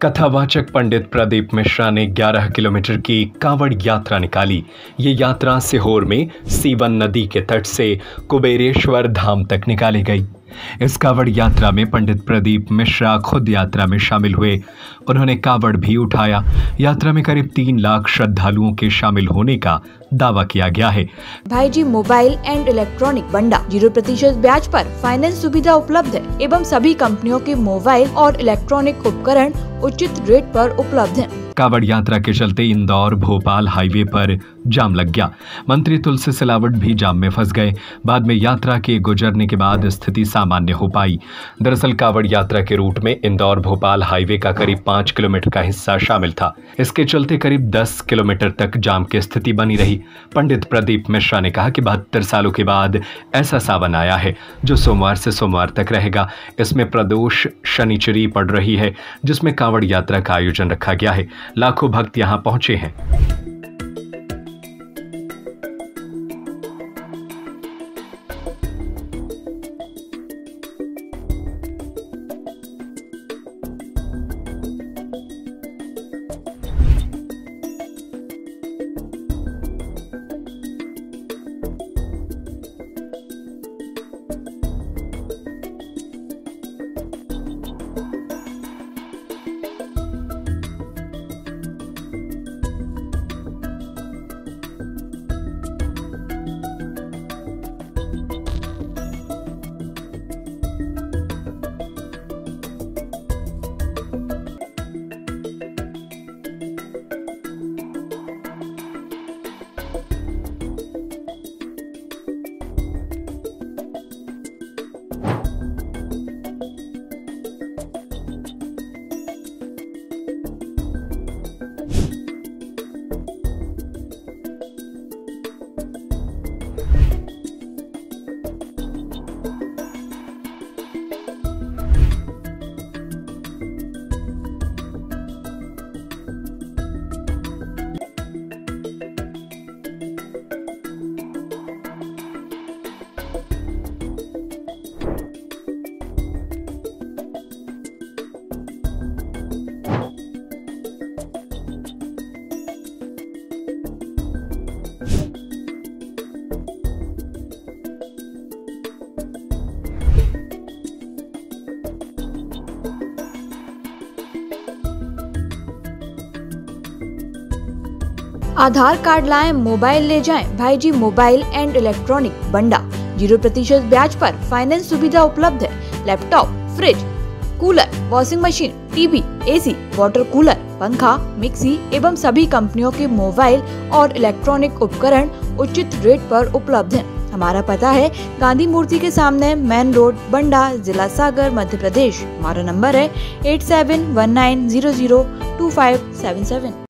कथावाचक पंडित प्रदीप मिश्रा ने 11 किलोमीटर की कांवड़ यात्रा निकाली। ये यात्रा सीहोर में सीवन नदी के तट से कुबेरेश्वर धाम तक निकाली गई। इस कांवड़ यात्रा में पंडित प्रदीप मिश्रा खुद यात्रा में शामिल हुए। उन्होंने कांवड़ भी उठाया। यात्रा में करीब 3 लाख श्रद्धालुओं के शामिल होने का दावा किया गया है। भाईजी मोबाइल एंड इलेक्ट्रॉनिक बंडा 0% ब्याज पर फाइनेंस सुविधा उपलब्ध है एवं सभी कंपनियों के मोबाइल और इलेक्ट्रॉनिक उपकरण उचित रेट पर उपलब्ध हैं। कांवड़ यात्रा के चलते इंदौर भोपाल हाईवे पर जाम लग गया। मंत्री तुलसी सिलावट भी जाम में फंस गए। बाद में यात्रा के गुजरने के बाद स्थिति सामान्य हो पाई। दरअसल कांवड़ यात्रा के रूट में इंदौर भोपाल हाईवे का करीब 5 किलोमीटर का हिस्सा शामिल था। इसके चलते करीब 10 किलोमीटर तक जाम की स्थिति बनी रही। पंडित प्रदीप मिश्रा ने कहा कि 72 सालों के बाद ऐसा सावन आया है जो सोमवार से सोमवार तक रहेगा। इसमें प्रदोष शनिचरी पड़ रही है, जिसमें कांवड़ यात्रा का आयोजन रखा गया है। लाखों भक्त यहां पहुंचे हैं। आधार कार्ड लाएं, मोबाइल ले जाएं। भाईजी मोबाइल एंड इलेक्ट्रॉनिक बंडा 0% ब्याज पर फाइनेंस सुविधा उपलब्ध है। Laptop, fridge, cooler, washing machine, TV, AC, water cooler, पंखा, मिक्सी एवं सभी कंपनियों के मोबाइल और इलेक्ट्रॉनिक उपकरण उचित रेट पर उपलब्ध हैं। हमारा पता है गांधी मूर्ति के सामने, मेन रोड, बंडा, जिला सागर, मध्य प्रदेश। हमारा नंबर है 8719002577।